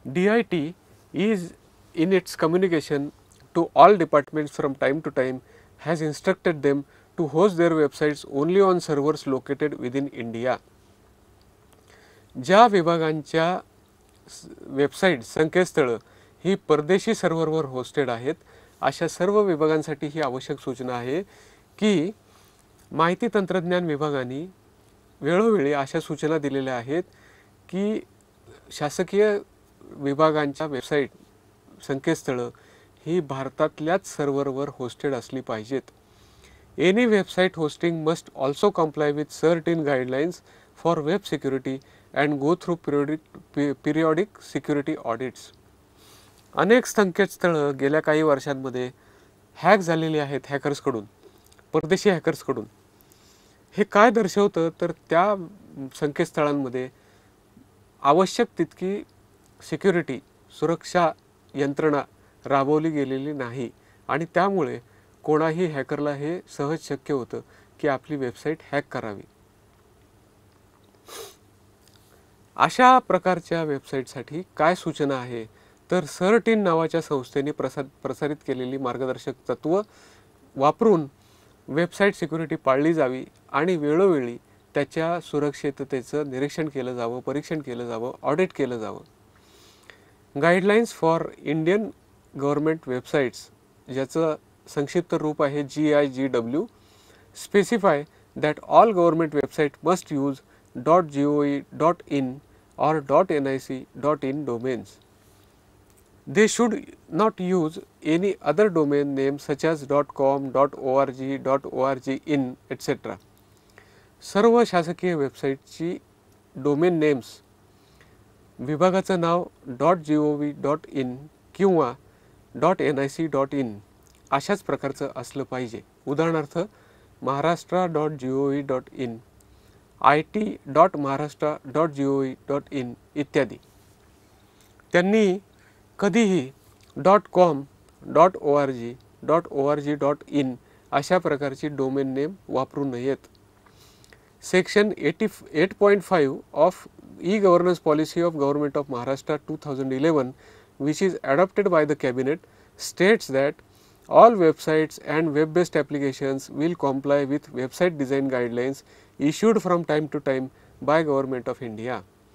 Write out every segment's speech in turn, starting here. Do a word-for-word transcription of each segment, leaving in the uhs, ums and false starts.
D I T is in its communication to all departments from time to time has instructed them to host their websites only on servers located within India. ज्या विभागांच्या website संकेतस्थळ ही परदेशी सर्व्हरवर hosted आहेत अशा सर्व विभागांसाठी ही आवश्यक सूचना आहे की माहिती तंत्रज्ञान विभागाने वेळोवेळी अशा सूचना दिलेल्या आहेत की शासकीय विभागांच्या वेबसाईट संकेतस्थळ ही भारतातल्याच सर्व्हरवर होस्टेड असली पाहिजेत. Any website hosting must also comply with certain guidelines for web security and go through periodic periodic security audits. अनेक संकेतस्थळं गेल्या काही वर्षांमध्ये हॅक झालेली आहेत हॅकर्सकडून, परदेशी हॅकर्सकडून. हे काय दर्शवतं तर त्या संकेतस्थळांमध्ये आवश्यक तितकी सिक्युरिटी सुरक्षा यंत्रणा राबवली गेलेली नाही आणि त्यामुळे कोणाही हॅकरला हे सहज शक्य होतं की आपली वेबसाईट हॅक करावी. अशा प्रकारच्या वेबसाईटसाठी काय सूचना आहे तर सर्टिन नावाच्या संस्थेने प्रसा प्रसारित केलेली मार्गदर्शक तत्व वापरून वेबसाईट सिक्युरिटी पाळली जावी आणि वेळोवेळी त्याच्या सुरक्षिततेचं निरीक्षण केलं जावं, परीक्षण केलं जावं, ऑडिट केलं जावं. Guidelines for Indian government websites ज्याचं संक्षिप्त रूप आहे G I G W specify that all government website must use dot G O E dot in or .nic .in domains. They should not use any other domain name such as .com, .org, .org.in et cetera. सर्व शासकीय वेबसाईटची domain names विभागाचं नाव .gov .in किंवा .nic अशाच प्रकारचं असलं पाहिजे. उदाहरणार्थ Maharashtra dot G O V dot in, I T dot Maharashtra dot G O V dot in इत्यादी. त्यांनी कधीही dot com dot O R G dot O R G dot in अशा प्रकारची डोमेन नेम वापरू नयेत. Section eighty eight point five of E governance policy of government of Maharashtra two thousand eleven which is adopted by the cabinet states that all websites and web-based applications will comply with website design guidelines issued from time to time by Government of India.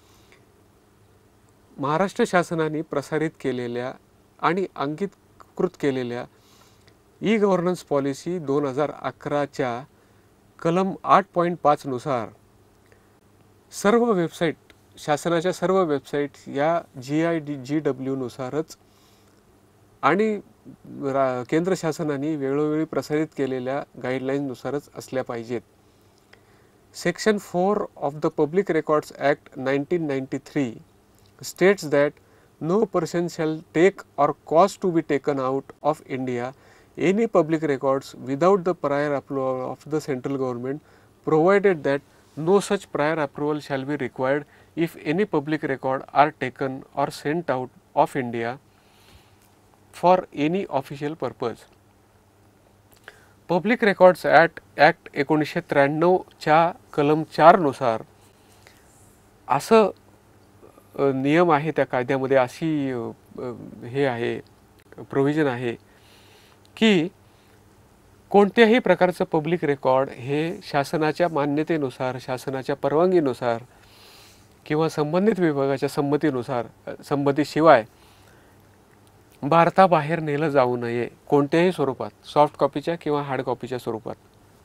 Maharashtra शासनाने प्रसारित केलेल्या आणि अंगीकृत केलेल्या E governance policy दोन हजार अकराच्या कलम आठ पॉईंट पाच नुसार सर्व वेबसाईट शासनाच्या सर्व वेबसाईट या G I D G W नुसारच आणि केंद्र शासनाने वेळोवेळी प्रसारित केलेल्या गाईडलाईननुसारच असल्या पाहिजेत. Section four of the public records act nineteen ninety three states that no person shall take or cause to be taken out of India any public records without the prior approval of the central government, provided that no such prior approval shall be required if any public record are taken or sent out of India for any official purpose. Public records act act एकोणीसशे त्र्याण्णवच्या कलम चार नुसार असं नियम आहे त्या कायद्यामध्ये, अशी हे आहे प्रोव्हिजन आहे की कोणत्याही प्रकारचं पब्लिक रेकॉर्ड हे शासनाच्या मान्यतेनुसार, शासनाच्या परवानगीनुसार किंवा संबंधित विभागाच्या संमतीनुसार संमतीशिवाय भारताबाहेर नेलं जाऊ नये कोणत्याही स्वरूपात, सॉफ्ट कॉपीच्या किंवा हार्ड कॉपीच्या स्वरूपात.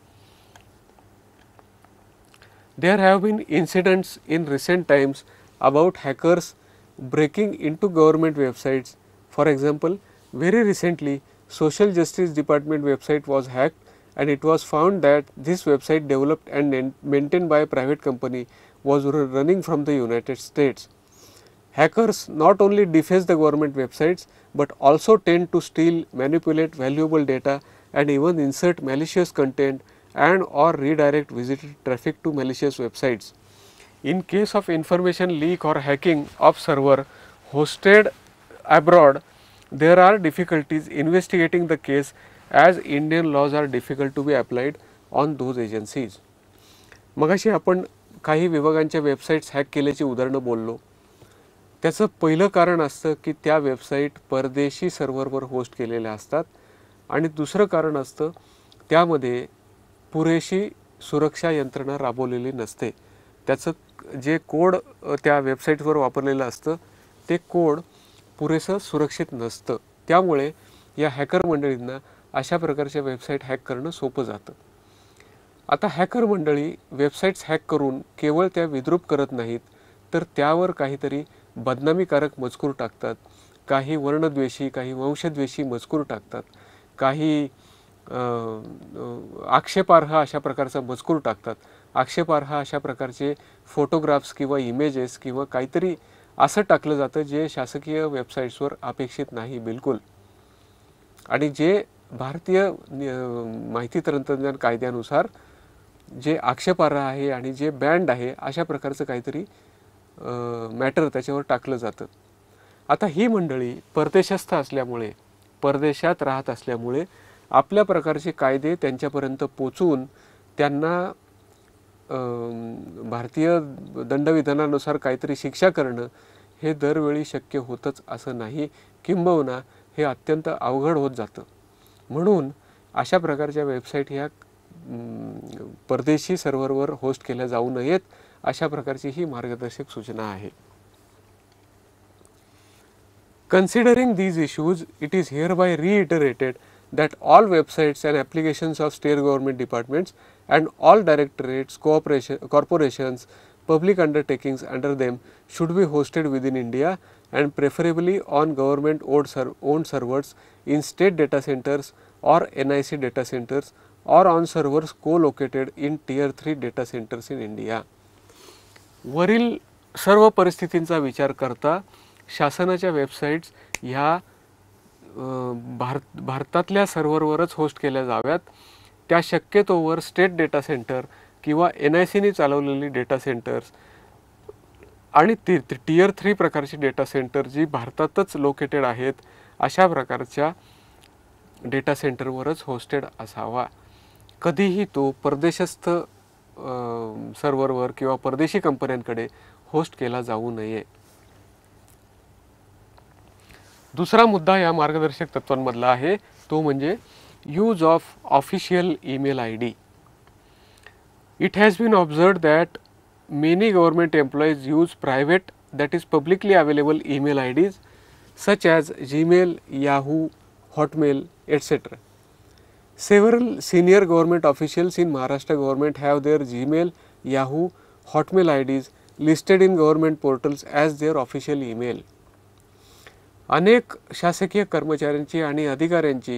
There have been incidents in recent times about hackers breaking into government websites. For example, very recently Social Justice Department website was hacked and it was found that this website developed and maintained by a private company was running from the United States. Hackers not only deface the government websites but also tend to steal, manipulate valuable data and even insert malicious content and or redirect visitor traffic to malicious websites. In case of information leak or hacking of server hosted abroad, there are difficulties investigating the case as Indian laws are difficult to be applied on those agencies. मगाशी आपण काही विभागांच्या websites hack केल्याची उदाहरणं बोललो. त्याचं पहिलं कारण असतं की त्या वेबसाईट परदेशी सर्व्हरवर होस्ट केलेल्या असतात आणि दुसरं कारण असतं त्यामध्ये पुरेशी सुरक्षा यंत्रणा राबवलेली नसते. त्याचं जे कोड त्या वेबसाईटवर वापरलेलं असतं ते कोड पुरेसं सुरक्षित नसतं. त्यामुळे या हॅकर मंडळींना अशा प्रकारच्या वेबसाईट हॅक करणं सोपं जातं. आता हॅकर मंडळी वेबसाईट्स हॅक करून केवळ त्या विद्रूप करत नाहीत, तर त्यावर काहीतरी बदनामीकारक मजकूर टाकतात, काही वर्णद्वेषी, काही वंशद्वेषी मजकूर टाकतात, काही आक्षेपार्ह अशा प्रकारचा मजकूर टाकतात. आक्षेपार्ह अशा प्रकारचे फोटोग्राफ्स किंवा इमेजेस किंवा काहीतरी असं टाकलं जातं जे शासकीय वेबसाईट्सवर अपेक्षित नाही बिलकुल, आणि जे भारतीय माहिती तंत्रज्ञान कायद्यानुसार जे आक्षेपार्ह आहे आणि जे बँड आहे अशा प्रकारचं काहीतरी मॅटर त्याच्यावर टाकलं जातं. आता ही मंडळी परदेशस्थ असल्यामुळे, परदेशात राहत असल्यामुळे आपल्या प्रकारचे कायदे त्यांच्यापर्यंत पोचवून त्यांना भारतीय दंडविधानानुसार काहीतरी शिक्षा करणं हे दरवेळी शक्य होतच असं नाही, किंबहुना हे अत्यंत अवघड होत जातं. म्हणून अशा प्रकारच्या वेबसाईट ह्या परदेशी सर्व्हरवर होस्ट केल्या जाऊ नयेत, अशा प्रकारची ही मार्गदर्शक सूचना आहे. Considering these issues, it is hereby reiterated that all websites and applications of state government departments and all directorates, cooperation, corporations, public undertakings under them should be hosted within India and preferably on government owned, ser owned servers in state data centers or N I C data centers or on servers co-located in tier three data centers in India. वरील सर्व परिस्थितींचा विचार करता शासनाच्या websites ह्या भारत भारतातल्या सर्व्हरवरच host केल्या जाव्यात. त्या शक्यतोवर स्टेट डेटा सेंटर किंवा एन आय सीने चालवलेली डेटा सेंटर्स आणि टी टियर थ्री प्रकारची डेटा सेंटर जी भारतातच लोकेटेड आहेत अशा प्रकारच्या डेटा सेंटरवरच होस्टेड असावा. कधीही तो परदेशस्थ सर्व्हरवर किंवा परदेशी कंपन्यांकडे होस्ट केला जाऊ नये. दुसरा मुद्दा या मार्गदर्शक तत्वांमधला आहे तो म्हणजे use of official email I D. It has been observed that many government employees use private that is publicly available email I Ds such as Gmail, Yahoo, Hotmail etcetera. Several senior government officials in Maharashtra government have their Gmail, Yahoo, Hotmail I Ds listed in government portals as their official email. अनेक शासकीय कर्मचाऱ्यांची आणि अधिकाऱ्यांची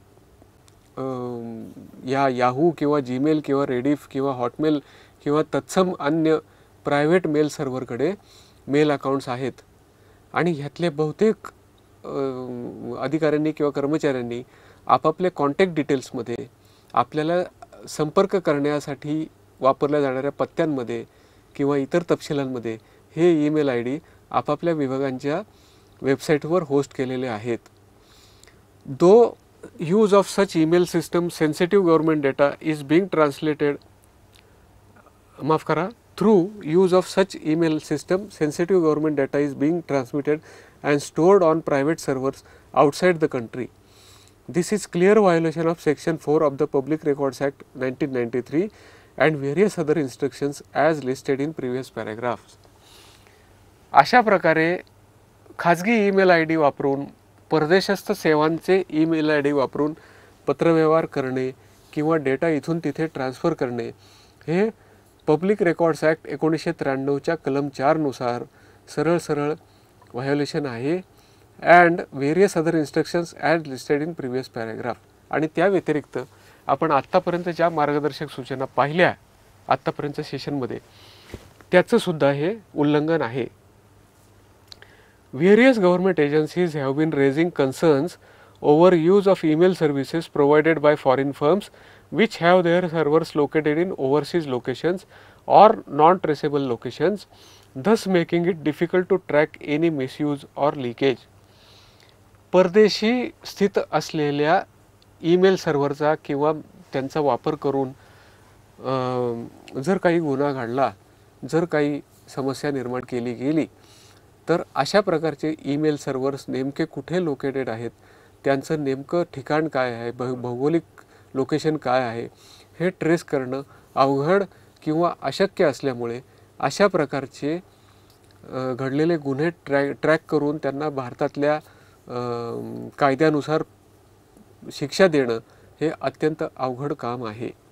या Yahoo किंवा Gmail किंवा रेडिफ किंवा Hotmail किंवा तत्सम अन्य प्रायव्हेट मेल सर्व्हरकडे मेल अकाउंट्स आहेत आणि ह्यातले बहुतेक अधिकाऱ्यांनी किंवा कर्मचाऱ्यांनी आपापल्या कॉन्टॅक्ट डिटेल्समध्ये आपल्याला संपर्क करण्यासाठी वापरल्या जाणाऱ्या पत्त्यांमध्ये किंवा इतर तपशिलांमध्ये हे ईमेल आय डी आपापल्या विभागांच्या वेबसाईटवर होस्ट केलेले आहेत. Though use of such email system sensitive government data is being translated माफ करा through use of such email system sensitive government data is being transmitted and stored on private servers outside the country. This is clear violation of Section four of the Public Records Act nineteen ninety-three and various other instructions as listed in previous paragraphs. अशा प्रकारे खाजगी email I D वापरून परदेशस्थ सेवांचे email I D वापरून पत्रव्यवहार करणे किंवा data इथून तिथे ट्रान्सफर करणे हे पब्लिक रेकॉर्ड्स ॲक्ट एकोणीसशे त्र्याण्णवच्या कलम चारनुसार सरळ सरळ व्हायोलेशन आहे and various other instructions as listed in previous paragraph. आणि त्या व्यतिरिक्त आपण आत्तापर्यंत ज्या मार्गदर्शक सूचना पाहिल्या आत्तापर्यंतच्या सेशनमध्ये त्याचंसुद्धा हे उल्लंघन आहे. Various government agencies have been raising concerns over use of email services provided by foreign firms which have their servers located in overseas locations or non-traceable locations, thus making it difficult to track any misuse or leakage. परदेशी स्थित असलेल्या email सर्व्हरचा किंवा त्यांचा वापर करून जर काही गुन्हा घडला, जर काही समस्या निर्माण केली गेली तर अशा प्रकारचे ईमेल सर्व्हर्स नेमके कुठे लोकेटेड आहेत, त्यांचं नेमकं ठिकाण काय आहे, भ भौगोलिक लोकेशन काय आहे, हे ट्रेस करणं अवघड किंवा अशक्य असल्यामुळे अशा प्रकारचे घडलेले गुन्हे ट्रॅक ट्रॅक करून त्यांना भारतातल्या कायद्यानुसार शिक्षा देणं हे अत्यंत अवघड काम आहे.